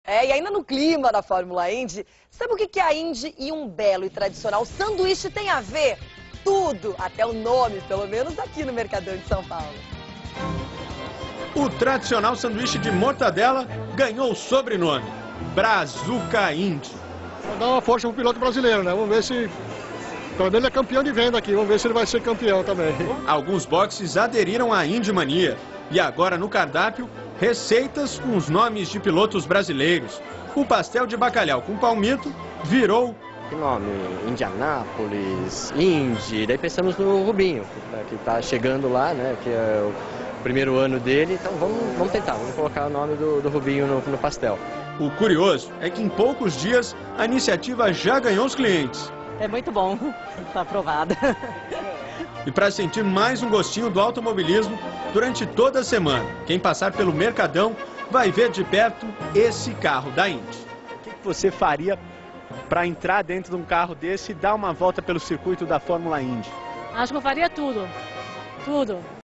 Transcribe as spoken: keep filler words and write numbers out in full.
É, e ainda no clima da Fórmula Indy, sabe o que que a Indy e um belo e tradicional sanduíche tem a ver? Tudo, até o nome, pelo menos aqui no Mercadão de São Paulo. O tradicional sanduíche de mortadela ganhou o sobrenome, Brazuca Indy. Vou dar uma força pro piloto brasileiro, né? Vamos ver se... Pelo menos ele é campeão de venda aqui, vamos ver se ele vai ser campeão também. Alguns boxes aderiram à Indy Mania. E agora no cardápio, receitas com os nomes de pilotos brasileiros. O pastel de bacalhau com palmito virou... Que nome? Indianápolis, Indy, daí pensamos no Rubinho, que está chegando lá, né? Que é o primeiro ano dele, então vamos, vamos tentar, vamos colocar o nome do, do Rubinho no, no pastel. O curioso é que em poucos dias a iniciativa já ganhou os clientes. É muito bom, está aprovado. E para sentir mais um gostinho do automobilismo, durante toda a semana, quem passar pelo Mercadão vai ver de perto esse carro da Indy. O que você faria para entrar dentro de um carro desse e dar uma volta pelo circuito da Fórmula Indy? Acho que eu faria tudo, tudo.